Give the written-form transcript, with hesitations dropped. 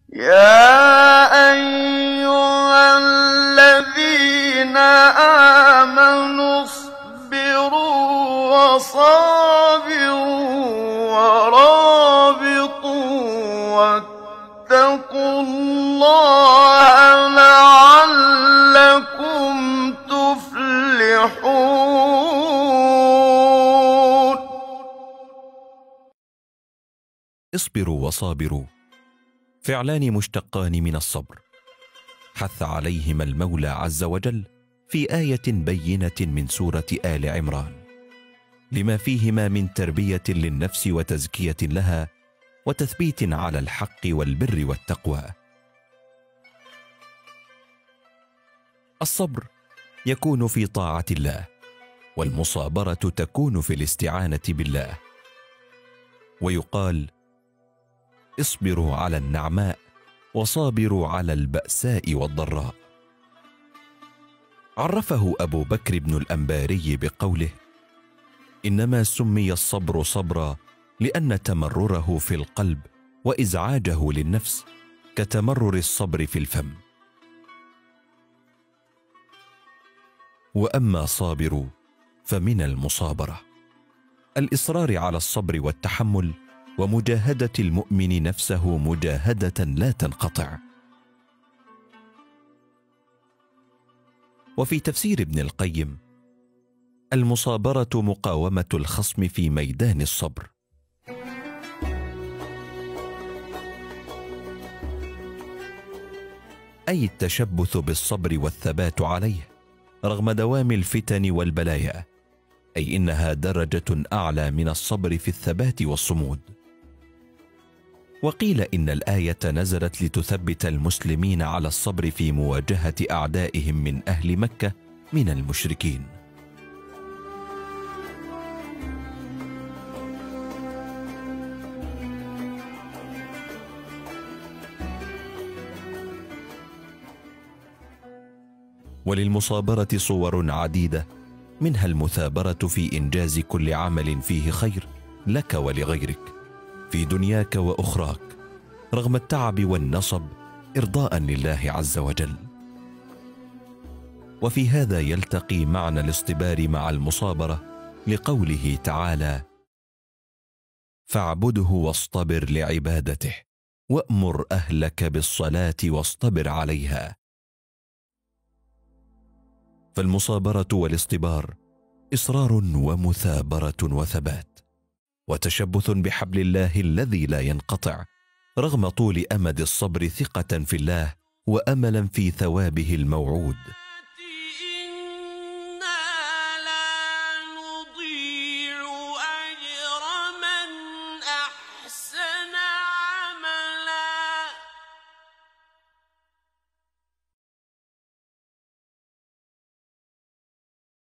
يا أيها الذين آمنوا اصبروا وصابروا ورابطوا واتقوا الله لعلكم تفلحون. اصبروا وصابروا فعلان مشتقان من الصبر، حث عليهما المولى عز وجل في آية بينة من سورة آل عمران، لما فيهما من تربية للنفس وتزكية لها وتثبيت على الحق والبر والتقوى. الصبر يكون في طاعة الله، والمصابرة تكون في الاستعانة بالله. ويقال: اصبروا على النعماء وصابروا على البأساء والضراء. عرفه أبو بكر بن الأنباري بقوله: إنما سمي الصبر صبرا لأن تمرره في القلب وإزعاجه للنفس كتمرر الصبر في الفم. وأما صابروا فمن المصابرة الإصرار على الصبر والتحمل ومجاهدة المؤمن نفسه مجاهدة لا تنقطع. وفي تفسير ابن القيم: المصابرة مقاومة الخصم في ميدان الصبر. أي التشبث بالصبر والثبات عليه رغم دوام الفتن والبلايا، أي إنها درجة أعلى من الصبر في الثبات والصمود. وقيل إن الآية نزلت لتثبت المسلمين على الصبر في مواجهة أعدائهم من أهل مكة من المشركين. وللمصابرة صور عديدة، منها المثابرة في إنجاز كل عمل فيه خير لك ولغيرك في دنياك وأخراك رغم التعب والنصب إرضاء لله عز وجل. وفي هذا يلتقي معنى الاصطبار مع المصابرة لقوله تعالى: فاعبده واصطبر لعبادته وأمر أهلك بالصلاة واصطبر عليها. فالمصابرة والاصطبار إصرار ومثابرة وثبات وتشبث بحبل الله الذي لا ينقطع رغم طول أمد الصبر، ثقة في الله وأملا في ثوابه الموعود.